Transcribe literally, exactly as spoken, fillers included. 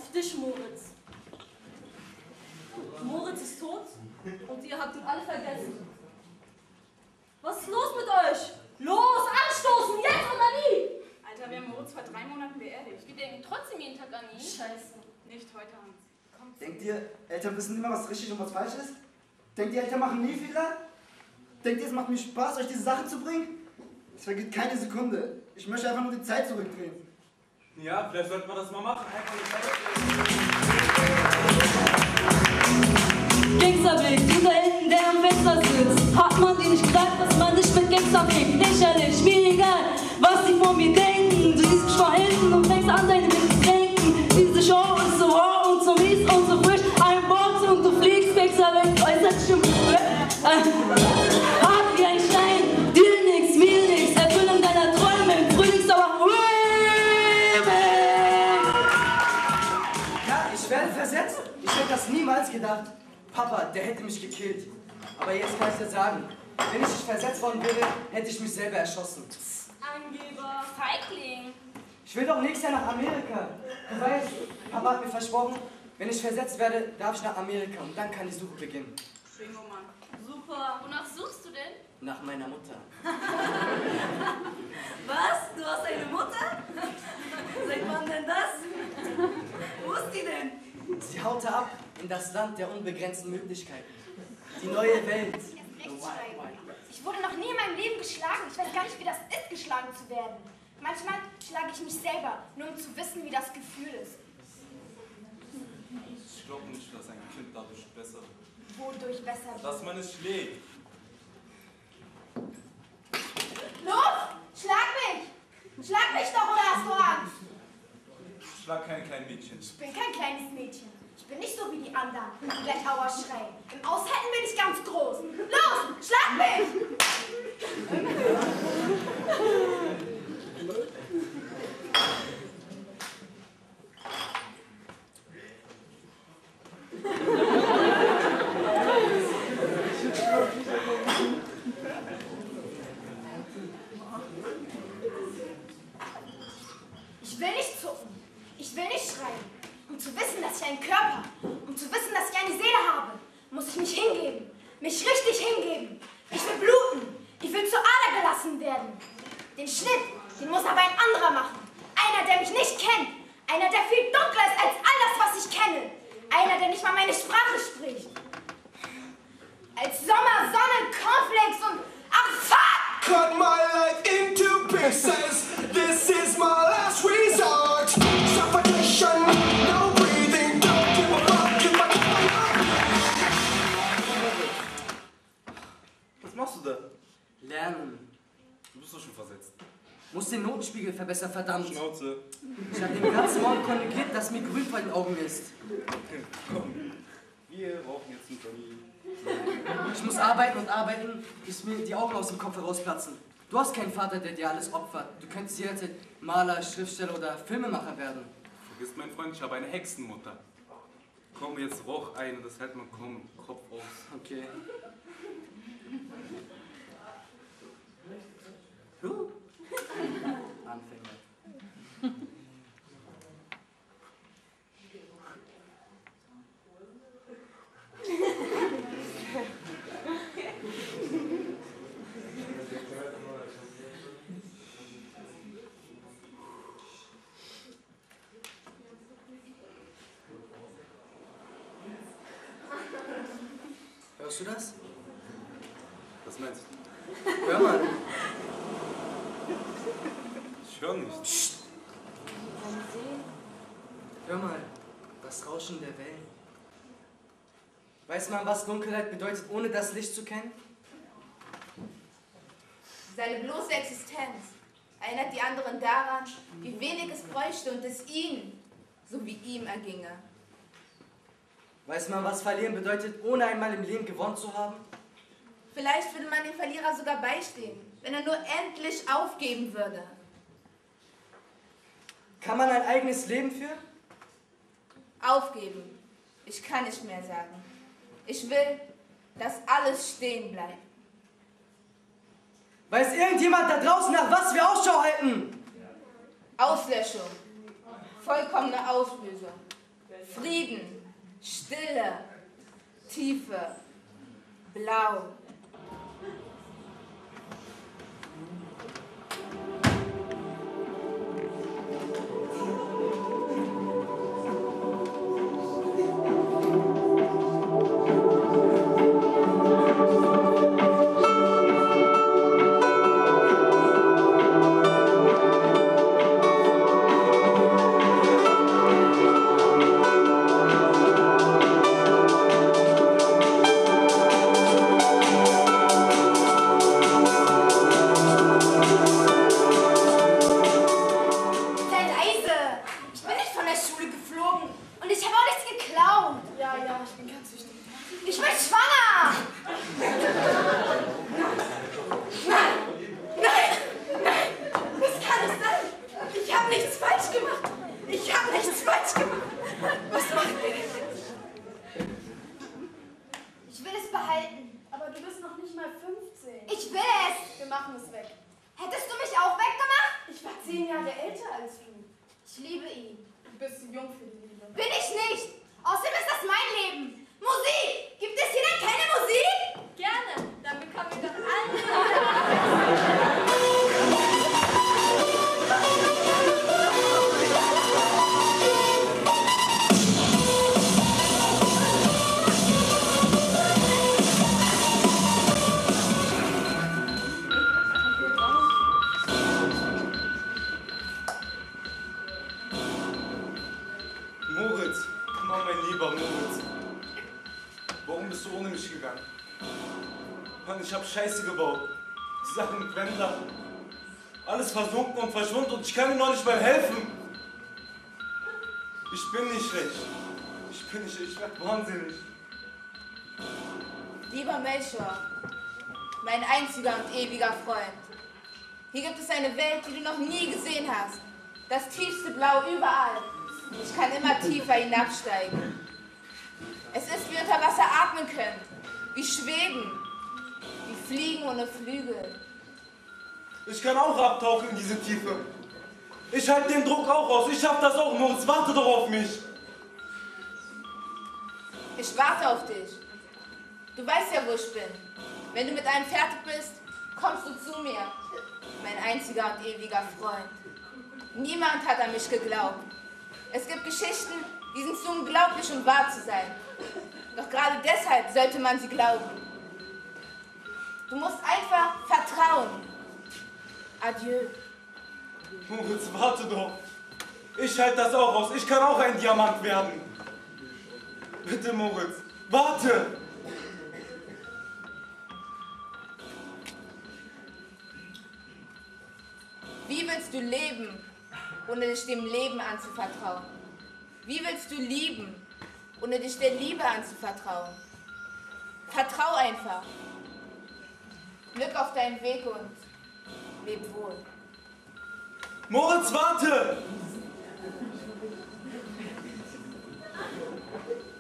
Auf dich, Moritz. Moritz ist tot und ihr habt ihn alle vergessen. Was ist los mit euch? Los, anstoßen, jetzt oder nie! Alter, wir haben Moritz vor drei Monaten beerdigt. Wir denken trotzdem jeden Tag an ihn. Scheiße. Nicht heute, Hans. Kommt. Denkt ihr, Eltern wissen immer, was richtig und was falsch ist? Denkt ihr, Eltern machen nie Fehler? Denkt ihr, es macht mir Spaß, euch diese Sachen zu bringen? Es vergeht keine Sekunde. Ich möchte einfach nur die Zeit zurückdrehen. Ja, vielleicht sollten wir das mal machen. Einfach eine Zeit. Gangsterblick, dieser hinten, der am Fenster sitzt. Hat man dir nicht gesagt, dass man nicht mit Gangster blickt? Lächerlich, mir egal, was sie von mir denken. Du siehst mich von hinten und fängst an, deine Witze zu denken. Diese Show ist so raw und so mies und so frisch. Ein Box und du fliegst, Gangsterblick, äußert stimmt. Hart wie ein Stein, dir nix, mir nix. Erfüllung deiner Träume im Frühlingssauer. Ja, ich werde versetzt. Ich hätte das niemals gedacht. Papa, der hätte mich gekillt. Aber jetzt kann ich dir sagen, wenn ich nicht versetzt worden wäre, hätte ich mich selber erschossen. Angeber. Feigling. Ich will doch nächstes Jahr nach Amerika. Du weißt, Papa hat mir versprochen, wenn ich versetzt werde, darf ich nach Amerika und dann kann die Suche beginnen. Bingo, Mann. Super. Wonach suchst du denn? Nach meiner Mutter. Was? Du hast eine Mutter? Seit wann denn das? Wo ist die denn? Sie haute ab in das Land der unbegrenzten Möglichkeiten. Die neue Welt. Ich wurde noch nie in meinem Leben geschlagen. Ich weiß gar nicht, wie das ist, geschlagen zu werden. Manchmal schlage ich mich selber, nur um zu wissen, wie das Gefühl ist. Ich glaube nicht, dass ein Kind dadurch besser wird. Wodurch besser wird. Dass man es schlägt. Los! Schlag mich! Schlag mich doch, oder hast du Angst? Ich schlag kein kleines Mädchen. Ich bin kein kleines Mädchen. Ich bin nicht so wie die anderen, die gleich Aua schreien. Im Aushänden bin ich ganz groß. Los! Schlag mich! Ich will nicht zucken. Ich will nicht schreien. Um zu wissen, dass ich einen Körper, um zu wissen, dass ich eine Seele habe, muss ich mich hingeben. Mich richtig hingeben. Ich will bluten. Ich will zur Ader gelassen werden. Den Schnitt, den muss aber ein anderer machen. Einer, der mich nicht kennt. Einer, der viel dunkler ist als alles, was ich kenne. Einer, der nicht mal meine Sprache spricht. Als Sommer, Sonne, Cornflakes und... Ach, fuck! Cut my life into pieces. This is my last resort. Suffocation, no breathing. Don't give a fuck if I Was machst du da? Lernen. Du bist doch schon versetzt. Muss den Notenspiegel verbessern, verdammt. Schnauze. Ich habe den ganzen Morgen konjugiert, dass mir grün vor den Augen ist. Komm. Wir brauchen jetzt einen Termin. Ich muss arbeiten und arbeiten, bis mir die Augen aus dem Kopf herausplatzen. Du hast keinen Vater, der dir alles opfert. Du könntest jederzeit Maler, Schriftsteller oder Filmemacher werden. Vergiss, mein Freund, ich habe eine Hexenmutter. Komm, jetzt rauch ein und das hält man kaum im Kopf aus. Okay. Huh. Anfänger. Hörst du das? Was meinst du? Hör mal. Ich höre nicht. Psst. Hör mal, das Rauschen der Wellen. Weiß man, was Dunkelheit bedeutet, ohne das Licht zu kennen? Seine bloße Existenz erinnert die anderen daran, wie wenig es bräuchte und es ihnen, so wie ihm erginge. Weiß man, was Verlieren bedeutet, ohne einmal im Leben gewonnen zu haben? Vielleicht würde man dem Verlierer sogar beistehen, wenn er nur endlich aufgeben würde. Kann man ein eigenes Leben führen? Aufgeben. Ich kann nicht mehr sagen. Ich will, dass alles stehen bleibt. Weiß irgendjemand da draußen, nach was wir Ausschau halten? Auslöschung. Vollkommene Auslösung. Frieden, Stille, Tiefe, Blau. Ich habe Scheiße gebaut. Die Sachen mit Wendler. Alles versunken und verschwunden und ich kann ihm noch nicht mal helfen. Ich bin nicht schlecht. Ich bin nicht schlecht. Ich werde wahnsinnig. Lieber Melchior, mein einziger und ewiger Freund. Hier gibt es eine Welt, die du noch nie gesehen hast. Das tiefste Blau überall. Ich kann immer tiefer hinabsteigen. Es ist wie unter Wasser atmen können. Wie schweben. Wie fliegen ohne Flügel. Ich kann auch abtauchen in diese Tiefe. Ich halte den Druck auch aus. Ich schaff das auch, Moritz. Warte doch auf mich. Ich warte auf dich. Du weißt ja, wo ich bin. Wenn du mit einem fertig bist, kommst du zu mir. Mein einziger und ewiger Freund. Niemand hat an mich geglaubt. Es gibt Geschichten, die sind zu unglaublich, um wahr zu sein. Doch gerade deshalb sollte man sie glauben. Du musst einfach vertrauen. Adieu. Moritz, warte doch. Ich halte das auch aus. Ich kann auch ein Diamant werden. Bitte, Moritz, warte. Wie willst du leben, ohne dich dem Leben anzuvertrauen? Wie willst du lieben, ohne dich der Liebe anzuvertrauen? Vertrau einfach. Glück auf deinen Weg und leb wohl. Moritz, warte!